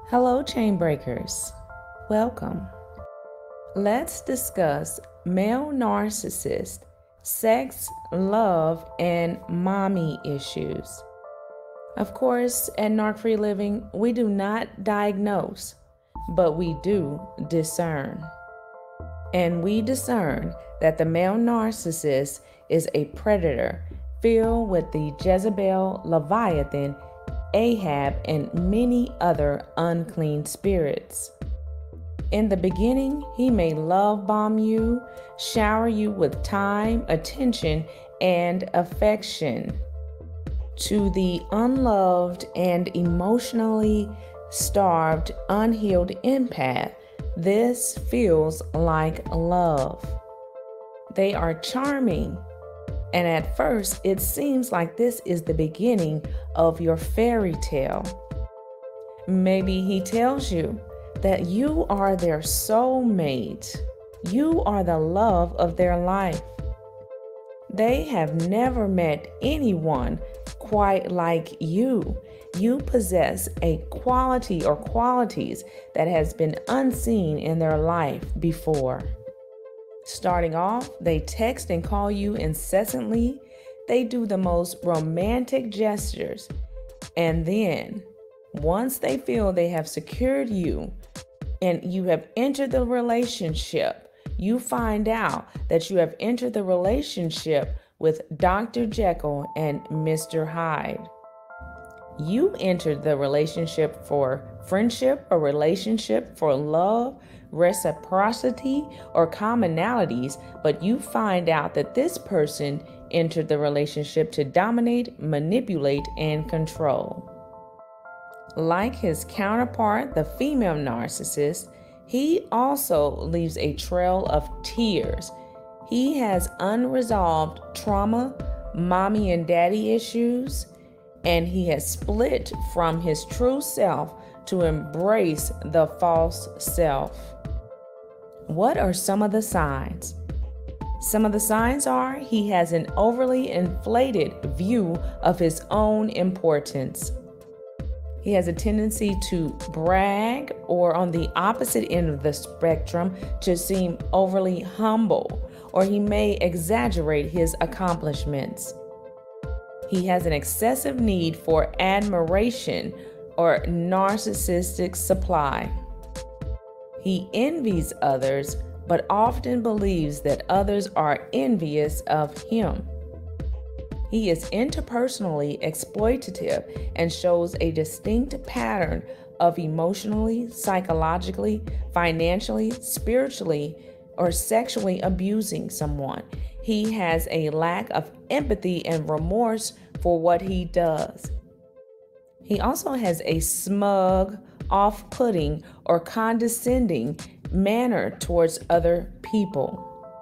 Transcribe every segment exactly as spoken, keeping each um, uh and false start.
Hello, chain breakers. Welcome. Let's discuss male narcissist, sex, love, and mommy issues. Of course, at Narc Free Living, we do not diagnose, but we do discern. And we discern that the male narcissist is a predator filled with the Jezebel, Leviathan, Ahab, and many other unclean spirits. In the beginning, he may love bomb you, shower you with time, attention, and affection. To the unloved and emotionally starved, unhealed empath, this feels like love. They are charming, and at first it seems like this is the beginning of your fairy tale. Maybe he tells you that you are their soulmate. You are the love of their life. They have never met anyone quite like you. You possess a quality or qualities that has been unseen in their life before. Starting off, they text and call you incessantly. They do the most romantic gestures. And then, once they feel they have secured you and you have entered the relationship, you find out that you have entered the relationship with Doctor Jekyll and Mister Hyde. You entered the relationship for friendship, a relationship for love, reciprocity, or commonalities, but you find out that this person entered the relationship to dominate, manipulate, and control. Like his counterpart, the female narcissist, he also leaves a trail of tears. He has unresolved trauma, mommy and daddy issues, and he has split from his true self to embrace the false self. What are some of the signs? Some of the signs are he has an overly inflated view of his own importance. He has a tendency to brag, or on the opposite end of the spectrum, to seem overly humble, or he may exaggerate his accomplishments. He has an excessive need for admiration or narcissistic supply. He envies others, but often believes that others are envious of him. He is interpersonally exploitative and shows a distinct pattern of emotionally, psychologically, financially, spiritually, or sexually abusing someone. He has a lack of empathy and remorse for what he does. He also has a smug, off-putting, or condescending manner towards other people.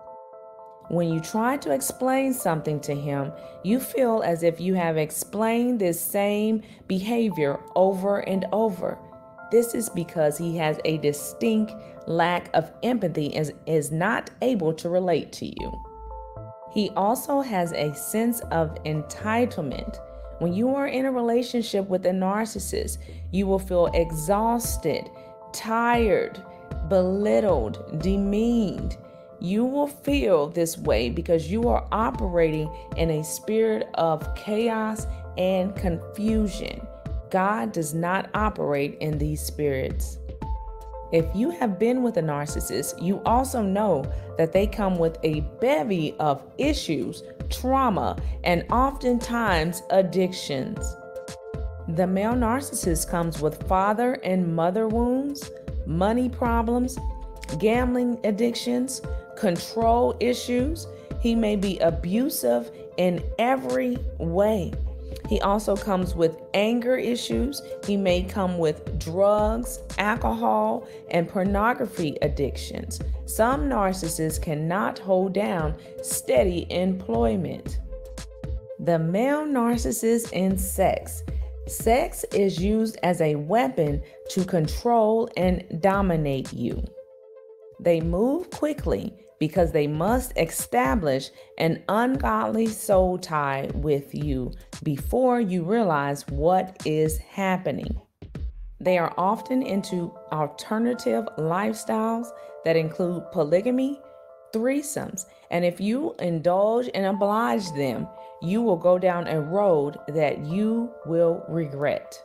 When you try to explain something to him, you feel as if you have explained this same behavior over and over. This is because he has a distinct lack of empathy and is not able to relate to you. He also has a sense of entitlement. When you are in a relationship with a narcissist, you will feel exhausted, tired, belittled, demeaned. You will feel this way because you are operating in a spirit of chaos and confusion. God does not operate in these spirits. If you have been with a narcissist, you also know that they come with a bevy of issues, trauma, and oftentimes addictions. The male narcissist comes with father and mother wounds, money problems, gambling addictions, control issues. He may be abusive in every way. He also comes with anger issues. He may come with drugs, alcohol, and pornography addictions. Some narcissists cannot hold down steady employment. The male narcissist in sex. Sex is used as a weapon to control and dominate you. They move quickly because they must establish an ungodly soul tie with you before you realize what is happening. They are often into alternative lifestyles that include polygamy, threesomes, and if you indulge and oblige them, you will go down a road that you will regret.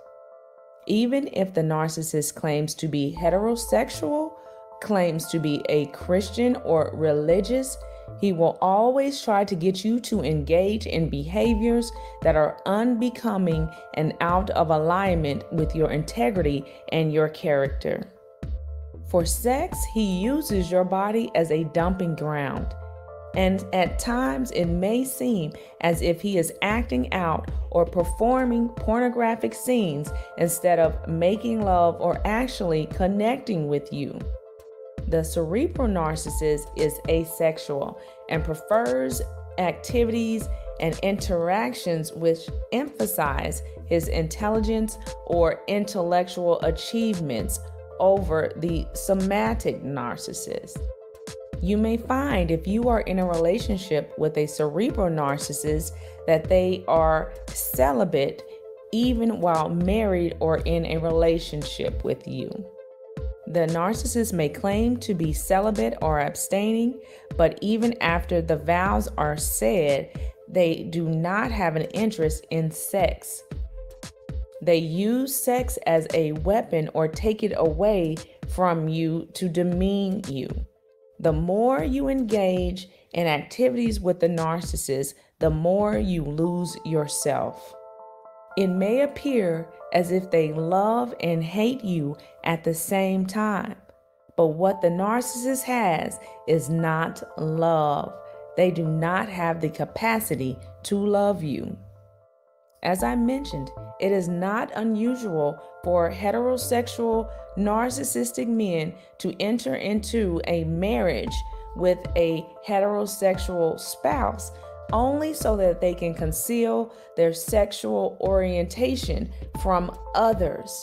Even if the narcissist claims to be heterosexual, claims to be a Christian or religious, he will always try to get you to engage in behaviors that are unbecoming and out of alignment with your integrity and your character. For sex, he uses your body as a dumping ground. And at times it may seem as if he is acting out or performing pornographic scenes instead of making love or actually connecting with you. The cerebral narcissist is asexual and prefers activities and interactions which emphasize his intelligence or intellectual achievements over the somatic narcissist. You may find if you are in a relationship with a cerebral narcissist that they are celibate even while married or in a relationship with you. The narcissist may claim to be celibate or abstaining, but even after the vows are said, they do not have an interest in sex. They use sex as a weapon or take it away from you to demean you. The more you engage in activities with the narcissist, the more you lose yourself. It may appear as if they love and hate you at the same time, but what the narcissist has is not love. They do not have the capacity to love you. As I mentioned, it is not unusual for heterosexual narcissistic men to enter into a marriage with a heterosexual spouse only so that they can conceal their sexual orientation from others.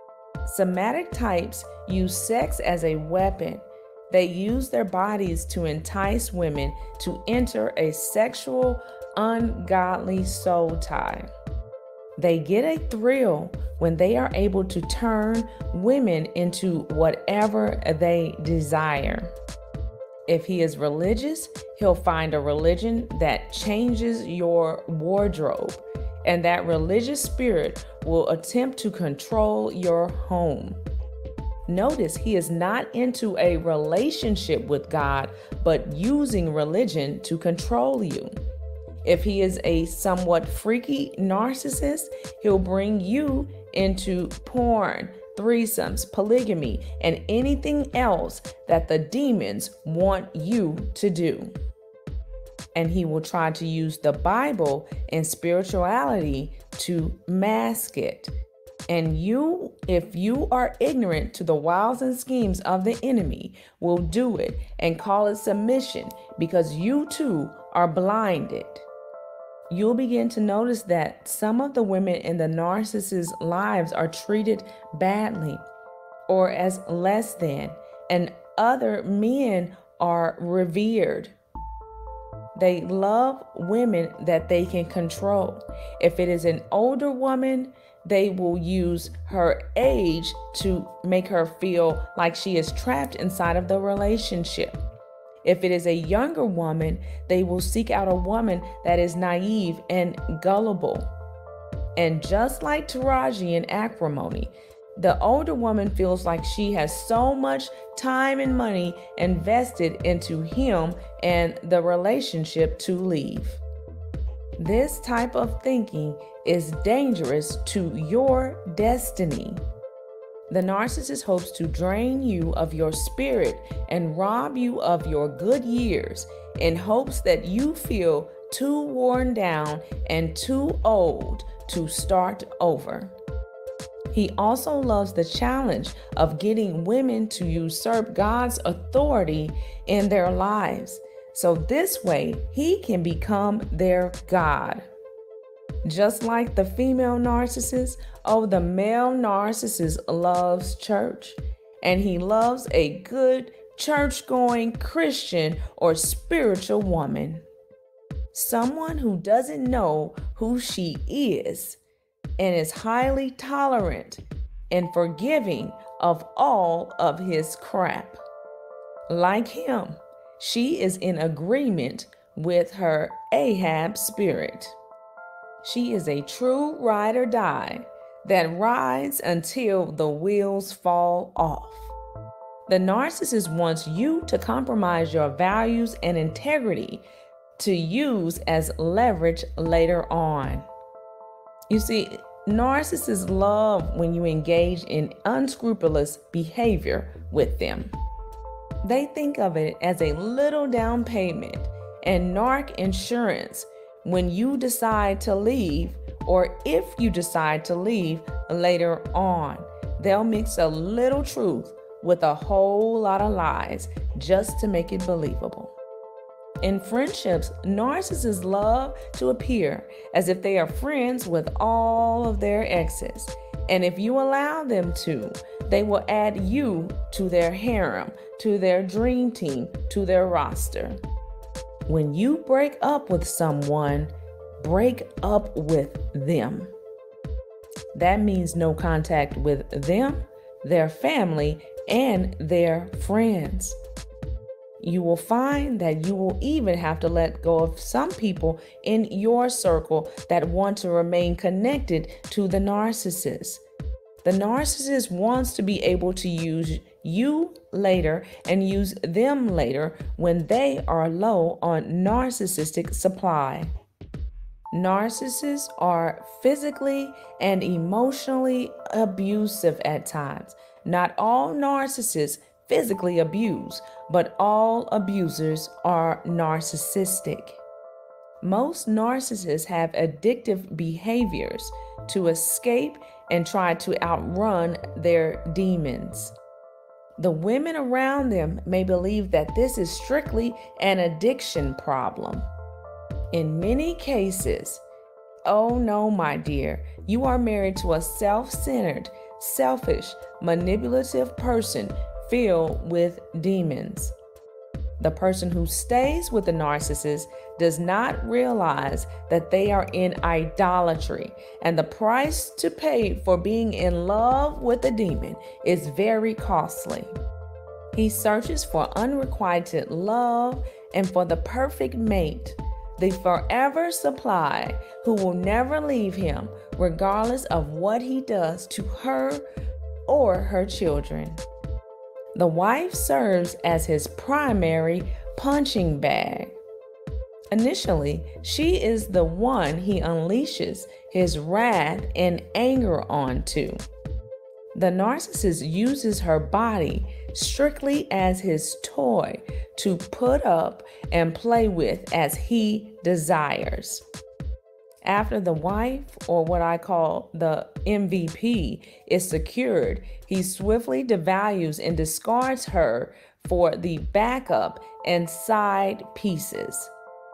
Somatic types use sex as a weapon. They use their bodies to entice women to enter a sexual, ungodly soul tie. They get a thrill when they are able to turn women into whatever they desire. If he is religious, he'll find a religion that changes your wardrobe, and that religious spirit will attempt to control your home. Notice he is not into a relationship with God, but using religion to control you. If he is a somewhat freaky narcissist, he'll bring you into porn, threesomes, polygamy, and anything else that the demons want you to do. And he will try to use the Bible and spirituality to mask it. And you, if you are ignorant to the wiles and schemes of the enemy, will do it and call it submission because you too are blinded. You'll begin to notice that some of the women in the narcissist's lives are treated badly or as less than, and other men are revered. They love women that they can control. If it is an older woman, they will use her age to make her feel like she is trapped inside of the relationship. If it is a younger woman, they will seek out a woman that is naive and gullible. And just like Taraji in Acrimony, the older woman feels like she has so much time and money invested into him and the relationship to leave. This type of thinking is dangerous to your destiny. The narcissist hopes to drain you of your spirit and rob you of your good years in hopes that you feel too worn down and too old to start over. He also loves the challenge of getting women to usurp God's authority in their lives. So this way, he can become their God. Just like the female narcissist, oh, the male narcissist loves church, and he loves a good church-going Christian or spiritual woman. Someone who doesn't know who she is and is highly tolerant and forgiving of all of his crap. Like him, she is in agreement with her Ahab spirit. She is a true ride or die that rides until the wheels fall off. The narcissist wants you to compromise your values and integrity to use as leverage later on. You see, narcissists love when you engage in unscrupulous behavior with them. They think of it as a little down payment and narc insurance when you decide to leave, or if you decide to leave later on. They'll mix a little truth with a whole lot of lies just to make it believable. In friendships, narcissists love to appear as if they are friends with all of their exes. And if you allow them to, they will add you to their harem, to their dream team, to their roster. When you break up with someone, break up with them. That means no contact with them, their family, and their friends. You will find that you will even have to let go of some people in your circle that want to remain connected to the narcissist. The narcissist wants to be able to use you later and use them later when they are low on narcissistic supply. Narcissists are physically and emotionally abusive at times. Not all narcissists physically abuse, but all abusers are narcissistic. Most narcissists have addictive behaviors to escape and try to outrun their demons. The women around them may believe that this is strictly an addiction problem. In many cases, oh no, my dear, you are married to a self-centered, selfish, manipulative person filled with demons. The person who stays with the narcissist does not realize that they are in idolatry, and the price to pay for being in love with the demon is very costly. He searches for unrequited love and for the perfect mate, the forever supply who will never leave him regardless of what he does to her or her children. The wife serves as his primary punching bag. Initially, she is the one he unleashes his wrath and anger onto. The narcissist uses her body strictly as his toy to put up and play with as he desires. After the wife, or what I call the M V P, is secured, he swiftly devalues and discards her for the backup and side pieces.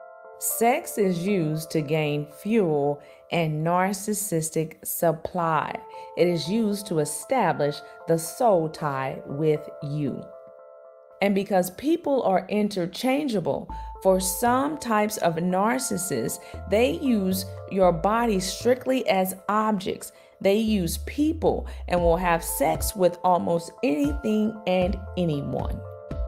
Sex is used to gain fuel and narcissistic supply. It is used to establish the soul tie with you. And because people are interchangeable, for some types of narcissists, they use your body strictly as objects. They use people and will have sex with almost anything and anyone,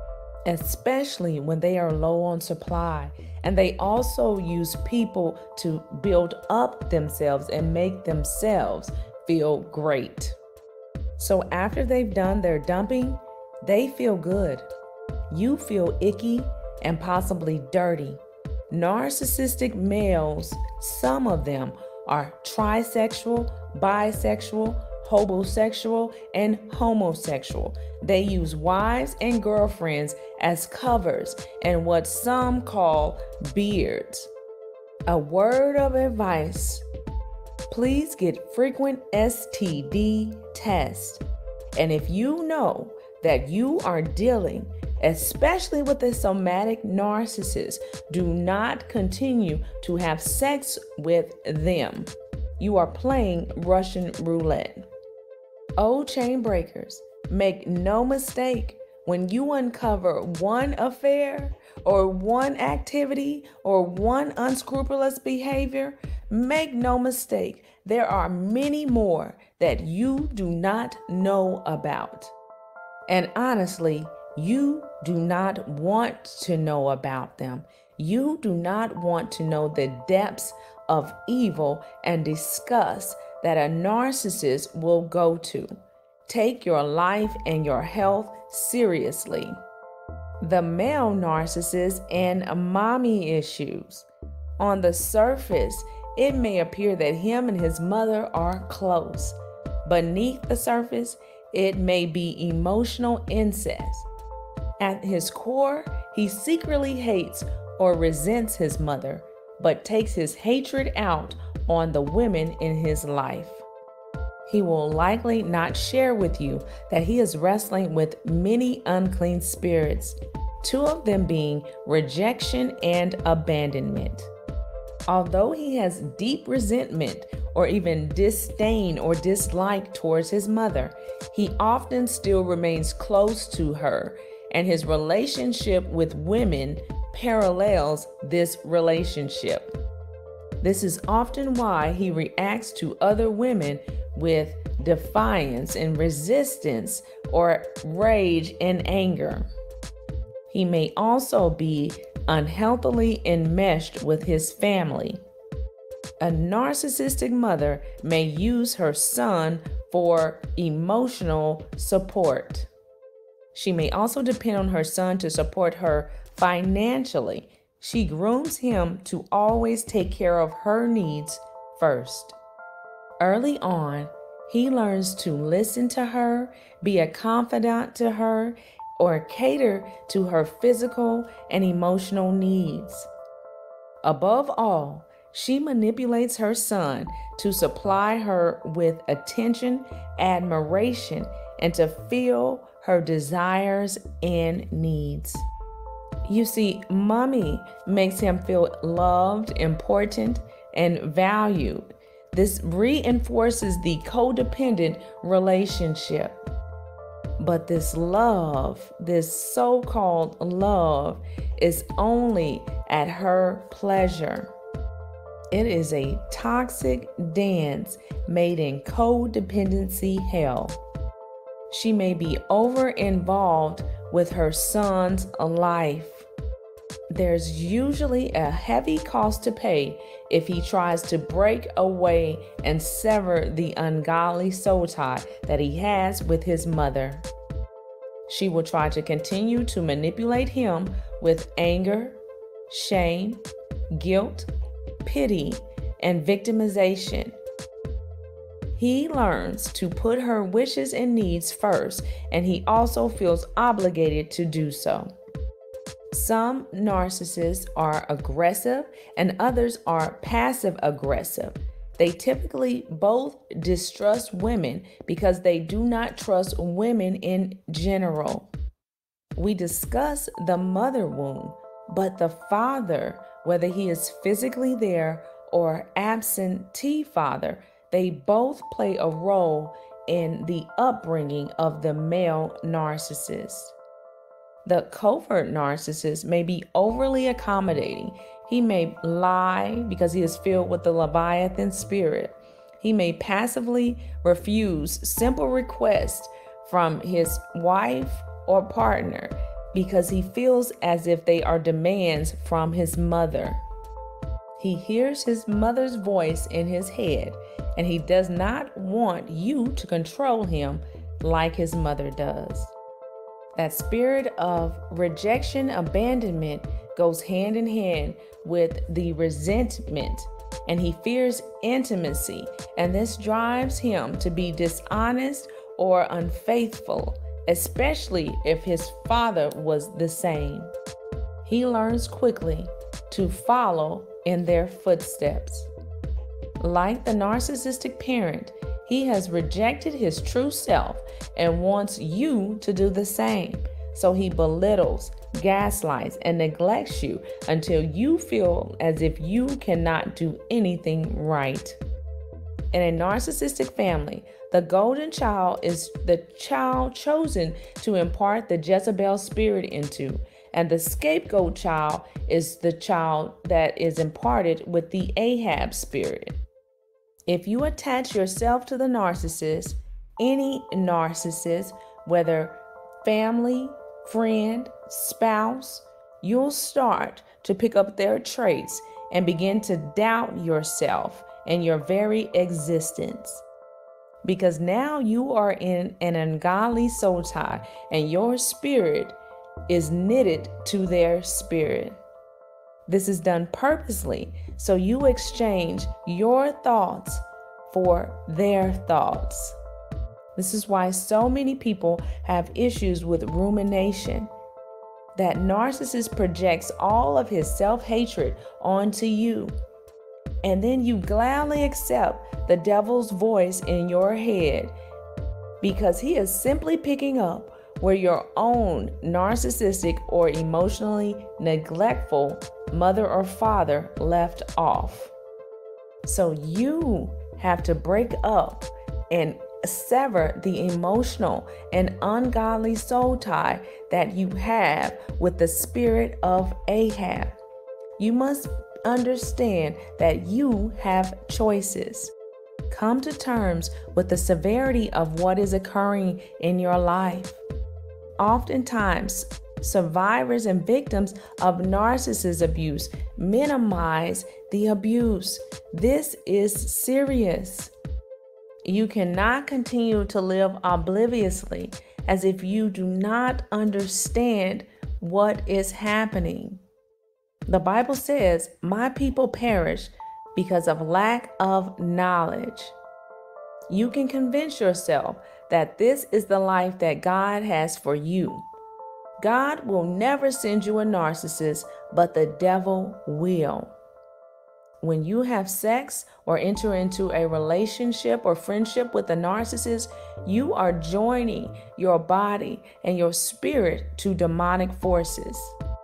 especially when they are low on supply. And they also use people to build up themselves and make themselves feel great. So after they've done their dumping, they feel good. You feel icky and possibly dirty. Narcissistic males, some of them are trisexual, bisexual, hobosexual, and homosexual. They use wives and girlfriends as covers and what some call beards. A word of advice: please get frequent S T D tests. And if you know that you are dealing especially with a somatic narcissist, do not continue to have sex with them. You are playing Russian roulette. Oh, chain breakers, make no mistake, when you uncover one affair or one activity or one unscrupulous behavior, make no mistake, there are many more that you do not know about. And honestly, you do not want to know about them. You do not want to know the depths of evil and disgust that a narcissist will go to. Take your life and your health seriously. The male narcissist and mommy issues. On the surface, it may appear that him and his mother are close. Beneath the surface, it may be emotional incest. At his core, he secretly hates or resents his mother, but takes his hatred out on the women in his life. He will likely not share with you that he is wrestling with many unclean spirits, two of them being rejection and abandonment. Although he has deep resentment or even disdain or dislike towards his mother, he often still remains close to her, and his relationship with women parallels this relationship. This is often why he reacts to other women with defiance and resistance or rage and anger. He may also be unhealthily enmeshed with his family. A narcissistic mother may use her son for emotional support. She may also depend on her son to support her financially. She grooms him to always take care of her needs first. Early on, he learns to listen to her, be a confidant to her, or cater to her physical and emotional needs. Above all, she manipulates her son to supply her with attention, admiration, and to fill her desires and needs. You see, mommy makes him feel loved, important, and valued. This reinforces the codependent relationship. But this love, this so-called love, is only at her pleasure. It is a toxic dance made in codependency hell. She may be over-involved with her son's life. There's usually a heavy cost to pay if he tries to break away and sever the ungodly soul tie that he has with his mother. She will try to continue to manipulate him with anger, shame, guilt, pity, and victimization. He learns to put her wishes and needs first, and he also feels obligated to do so. Some narcissists are aggressive and others are passive aggressive. They typically both distrust women because they do not trust women in general. We discuss the mother wound, but the father, whether he is physically there or absentee father, they both play a role in the upbringing of the male narcissist. The covert narcissist may be overly accommodating. He may lie because he is filled with the Leviathan spirit. He may passively refuse simple requests from his wife or partner because he feels as if they are demands from his mother. He hears his mother's voice in his head, and he does not want you to control him like his mother does. That spirit of rejection, abandonment goes hand in hand with the resentment, and he fears intimacy, and this drives him to be dishonest or unfaithful, especially if his father was the same. He learns quickly to follow in their footsteps. Like the narcissistic parent, he has rejected his true self and wants you to do the same. So he belittles, gaslights, and neglects you until you feel as if you cannot do anything right. In a narcissistic family, the golden child is the child chosen to impart the Jezebel spirit into, And the scapegoat child is the child that is imparted with the Ahab spirit. If you attach yourself to the narcissist, any narcissist, whether family, friend, spouse, you'll start to pick up their traits and begin to doubt yourself and your very existence. Because now you are in an ungodly soul tie and your spirit is knitted to their spirit. This is done purposely, so you exchange your thoughts for their thoughts. This is why so many people have issues with rumination. That narcissist projects all of his self-hatred onto you. And then you gladly accept the devil's voice in your head because he is simply picking up where your own narcissistic or emotionally neglectful mother or father left off. So you have to break up and sever the emotional and ungodly soul tie that you have with the spirit of Ahab. You must understand that you have choices. Come to terms with the severity of what is occurring in your life. Oftentimes, survivors and victims of narcissist abuse minimize the abuse. This is serious. You cannot continue to live obliviously as if you do not understand what is happening. The Bible says, "My people perish because of lack of knowledge." You can convince yourself that this is the life that God has for you. God will never send you a narcissist, but the devil will. When you have sex or enter into a relationship or friendship with a narcissist, you are joining your body and your spirit to demonic forces.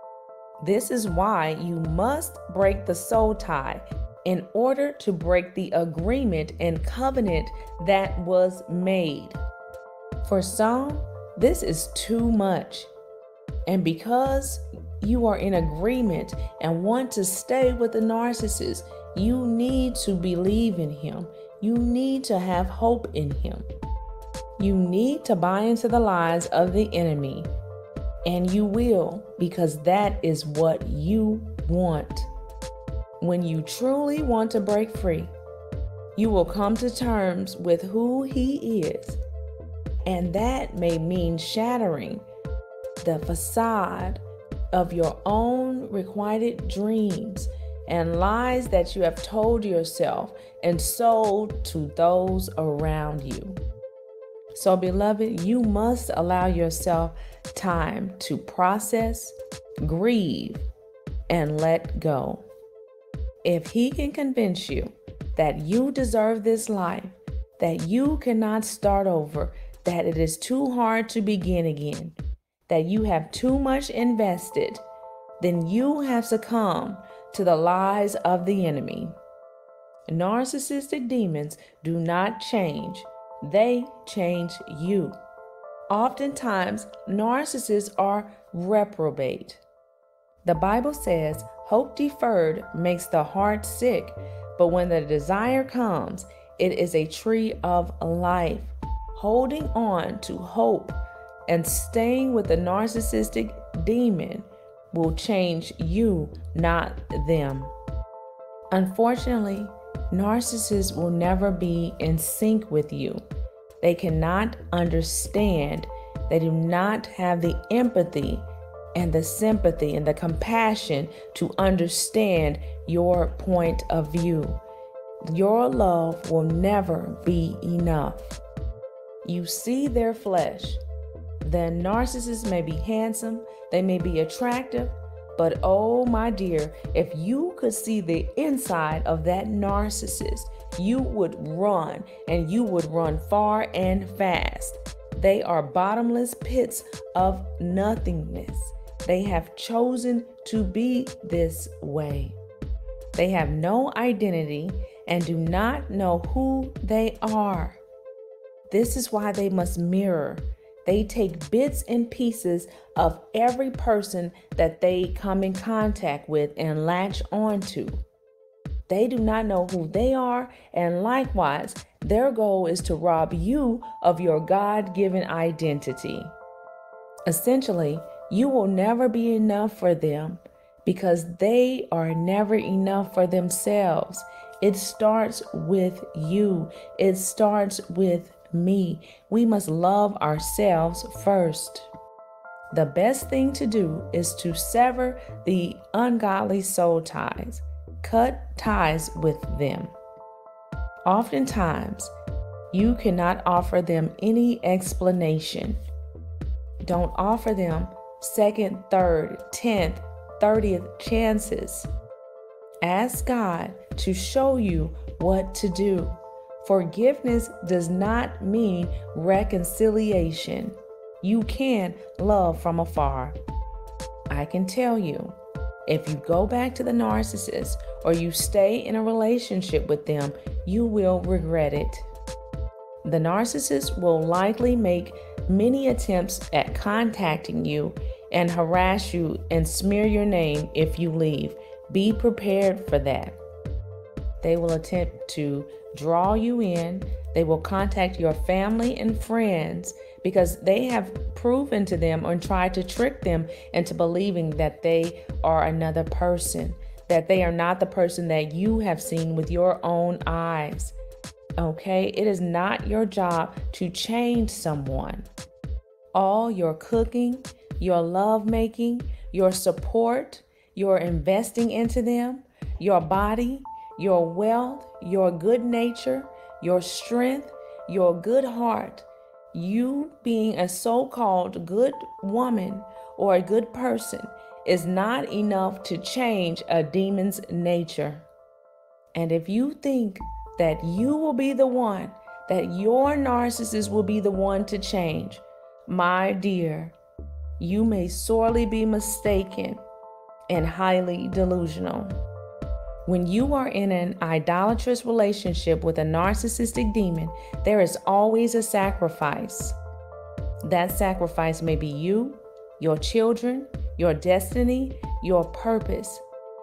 This is why you must break the soul tie in order to break the agreement and covenant that was made. For some, this is too much. And because you are in agreement and want to stay with the narcissist, you need to believe in him. You need to have hope in him. You need to buy into the lies of the enemy. And you will, because that is what you want. When you truly want to break free, you will come to terms with who he is. And that may mean shattering the facade of your own requited dreams and lies that you have told yourself and sold to those around you. So, beloved, you must allow yourself time to process, grieve, and let go. If he can convince you that you deserve this life, that you cannot start over, that it is too hard to begin again, that you have too much invested, then you have succumbed to the lies of the enemy. Narcissistic demons do not change. They change you. Oftentimes, narcissists are reprobate. The Bible says, hope deferred makes the heart sick, but when the desire comes, it is a tree of life. Holding on to hope and staying with the narcissistic demon will change you, not them. Unfortunately, narcissists will never be in sync with you. They cannot understand. They do not have the empathy and the sympathy and the compassion to understand your point of view. Your love will never be enough. You see their flesh. The narcissist may be handsome, they may be attractive, but oh my dear, if you could see the inside of that narcissist, you would run, and you would run far and fast. They are bottomless pits of nothingness. They have chosen to be this way. They have no identity and do not know who they are. This is why they must mirror. They take bits and pieces of every person that they come in contact with and latch onto. They do not know who they are, and likewise, their goal is to rob you of your God-given identity. Essentially, you will never be enough for them because they are never enough for themselves. It starts with you. It starts with me. We must love ourselves first. The best thing to do is to sever the ungodly soul ties. Cut ties with them. Oftentimes, you cannot offer them any explanation. Don't offer them second, third, tenth, thirtieth chances. Ask God to show you what to do. Forgiveness does not mean reconciliation. You can love from afar. I can tell you, if you go back to the narcissist or you stay in a relationship with them, you will regret it. The narcissist will likely make many attempts at contacting you and harass you and smear your name if you leave. Be prepared for that. They will attempt to draw you in. They will contact your family and friends because they have proven to them and tried to trick them into believing that they are another person, that they are not the person that you have seen with your own eyes. Okay? It is not your job to change someone. All your cooking, your lovemaking, your support, your investing into them, your body, your wealth, your good nature, your strength, your good heart, you being a so-called good woman or a good person is not enough to change a demon's nature. And if you think that you will be the one, that your narcissist will be the one to change, my dear, you may sorely be mistaken and highly delusional. When you are in an idolatrous relationship with a narcissistic demon, there is always a sacrifice. That sacrifice may be you, your children, your destiny, your purpose.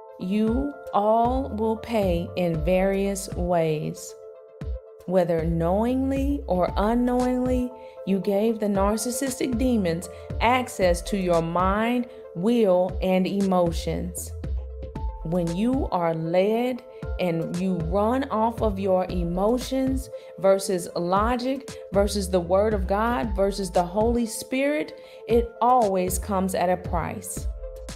You all will pay in various ways. Whether knowingly or unknowingly, you gave the narcissistic demons access to your mind, will, and emotions. When you are led and you run off of your emotions versus logic versus the Word of God versus the Holy Spirit, it always comes at a price.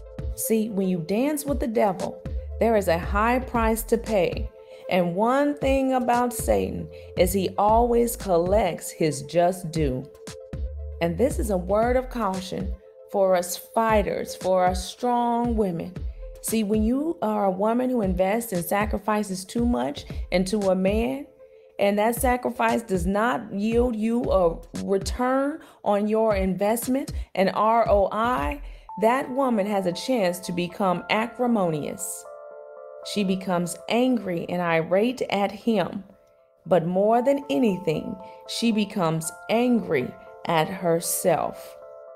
See, when you dance with the devil, there is a high price to pay. And one thing about Satan is he always collects his just due. And this is a word of caution for us fighters, for us strong women. See, when you are a woman who invests and sacrifices too much into a man, and that sacrifice does not yield you a return on your investment, an R O I, that woman has a chance to become acrimonious. She becomes angry and irate at him. But more than anything, she becomes angry at herself.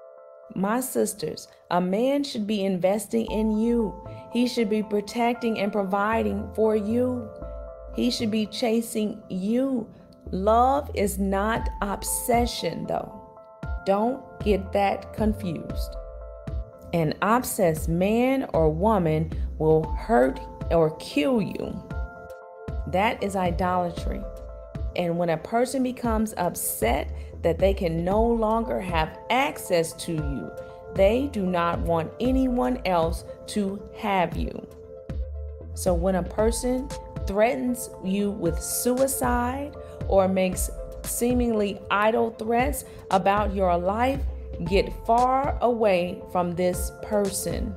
My sisters, a man should be investing in you. He should be protecting and providing for you. He should be chasing you. Love is not obsession, though. Don't get that confused. An obsessed man or woman will hurt or kill you. That is idolatry. And when a person becomes upset that they can no longer have access to you, they do not want anyone else to have you. So when a person threatens you with suicide or makes seemingly idle threats about your life, get far away from this person.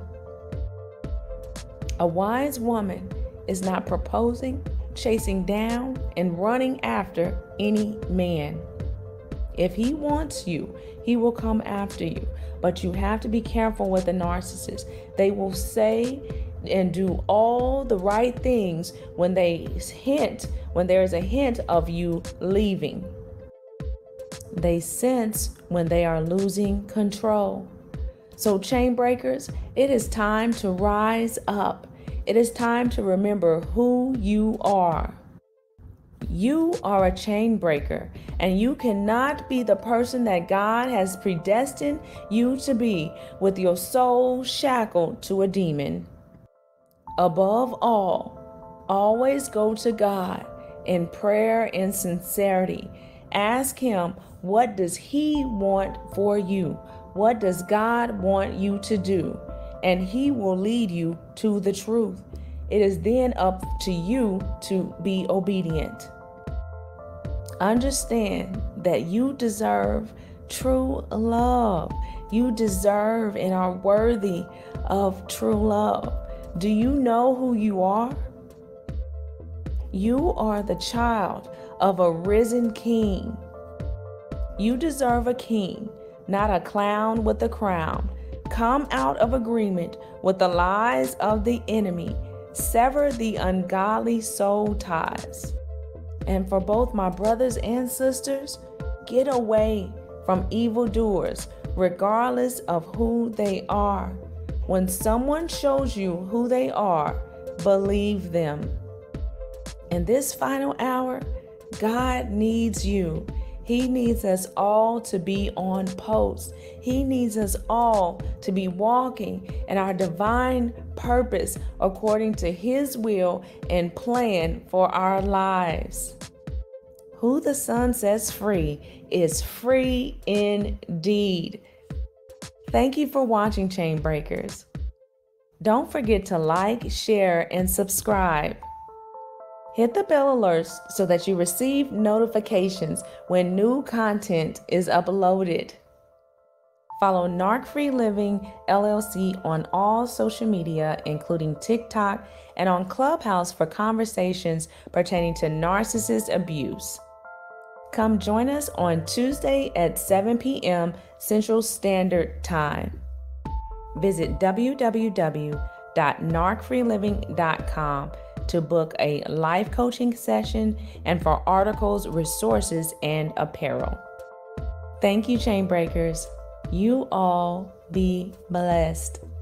A wise woman is not proposing, chasing down, and running after any man. If he wants you, he will come after you. But you have to be careful with the narcissist. They will say and do all the right things when they hint, when there is a hint of you leaving. They sense when they are losing control. So chain breakers, it is time to rise up. It is time to remember who you are. You are a chain breaker, and you cannot be the person that God has predestined you to be with your soul shackled to a demon. Above all, always go to God in prayer and sincerity. Ask Him, what does He want for you? What does God want you to do? And He will lead you to the truth. It is then up to you to be obedient. Understand that you deserve true love. You deserve and are worthy of true love. Do you know who you are? You are the child of a risen king. You deserve a king, not a clown with a crown. Come out of agreement with the lies of the enemy. Sever the ungodly soul ties. And for both my brothers and sisters, get away from evildoers, regardless of who they are. When someone shows you who they are, believe them. In this final hour, God needs you. He needs us all to be on post. He needs us all to be walking in our divine purpose according to His will and plan for our lives. Who the Son sets free is free indeed. Thank you for watching, Chain Breakers. Don't forget to like, share, and subscribe. Hit the bell alerts so that you receive notifications when new content is uploaded. Follow Narc Free Living L L C on all social media, including TikTok, and on Clubhouse for conversations pertaining to narcissist abuse. Come join us on Tuesday at seven p.m. Central Standard Time. Visit w w w dot narc free living dot com to book a life coaching session and for articles, resources, and apparel. Thank you, Chain Breakers. You all be blessed.